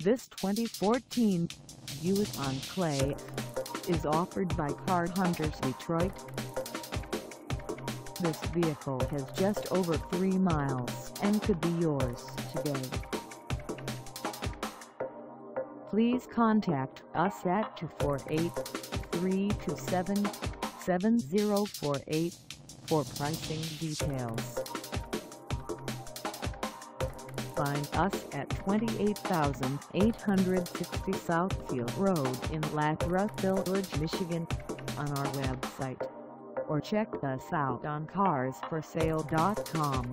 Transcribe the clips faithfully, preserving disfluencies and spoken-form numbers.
This twenty fourteen Buick Enclave is offered by Car Hunterz Detroit. This vehicle has just over three miles and could be yours today. Please contact us at two four eight, three two seven, seven zero four eight for pricing details. Find us at twenty-eight thousand eight hundred sixty Southfield Road in Lathrup Villlage, Michigan, on our website, or check us out on cars for sale dot com.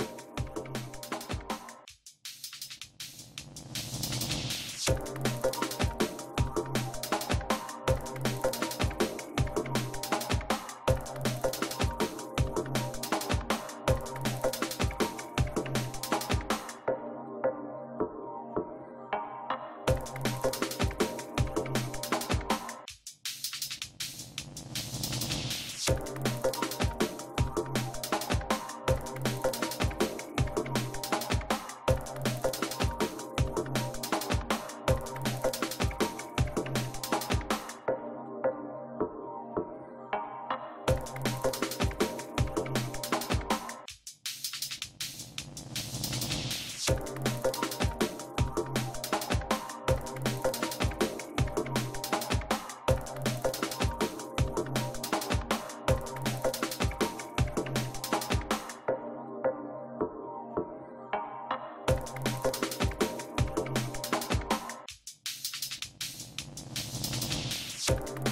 You